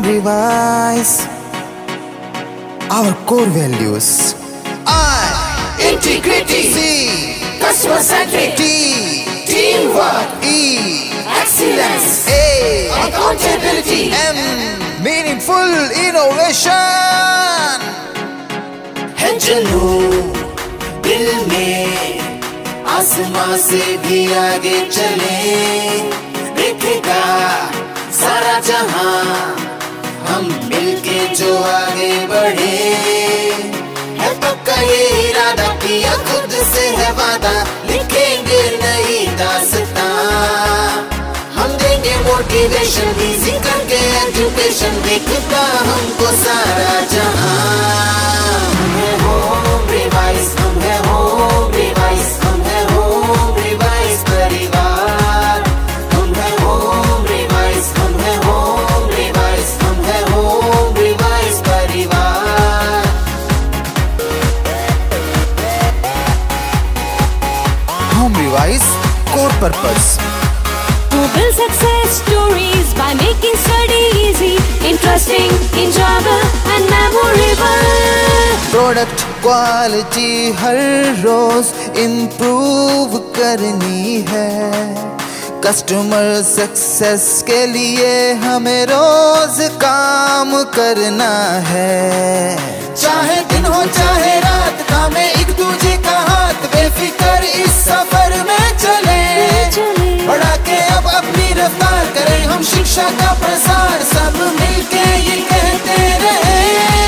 revise our core values. I, integrity. C, Customer centric. T, Teamwork. E, Excellence. A, Accountability. M, meaningful innovation. है जुनून दिल में, आसमां से भी आगे चले, देखेगा सारा जहां, हम मिलके जो आगे बढ़े। है पक्का ये इरादा, किया खुद से है वादा, लिखेंगे नई दास्तां। हम देंगे मोटिवेशन, इजी करके एजुकेशन, देखता हमको सारा जहां। हम है होम रिवाइज, हम है होम रिवाइज, हम है होम रिवाइज परिवार। हम है होम रिवाइज, हम है होम रिवाइज, हम है होम रिवाइज परिवार। Home revise core purpose. To build success stories by making study easy, interesting, enjoyable and memorable. Product quality हर रोज इम्प्रूव करनी है, कस्टमर सक्सेस के लिए हमें रोज काम करना है। चाहे दिन हो चाहे रात, काम एक दूजे का हाथ, बेफिक्र इस सफर में चले, बढ़ा के अब अपनी रफ्तार करें हम शिक्षा का प्रसार, सब मिलके ये कहते रहे।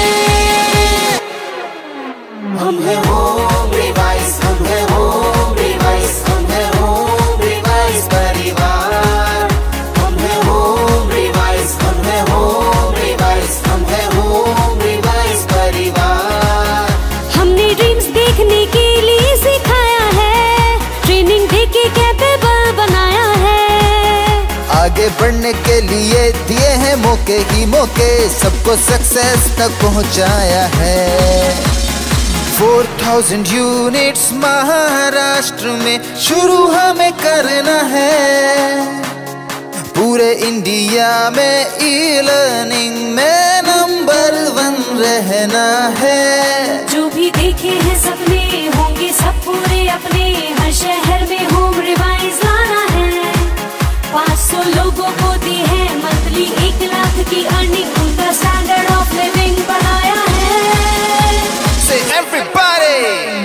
हम है होम रिवाइज, हम है होम रिवाइज, हम है होम रिवाइज परिवार। हम है होम रिवाइज, हम है होम रिवाइज, हम है होम रिवाइज परिवार। हमने ड्रीम्स देखने के लिए सिखाया है, ट्रेनिंग देके कैपेबल बनाया है। आगे बढ़ने के लिए दिए हैं मौके ही मौके, सबको सक्सेस तक पहुंचाया है। 4000 यूनिट्स महाराष्ट्र में शुरू हमें करना है, पूरे इंडिया में ई लर्निंग में नंबर 1 रहना है। जो भी देखे हैं सपने होंगे सब पूरे अपने, हर शहर में होम रिवाइज लाना है। 500 लोगों को दी है मंथली 1 लाख की अर्निंग, उनका स्टैंडर्ड ऑफ लिविंग बढ़ाया है। Say everybody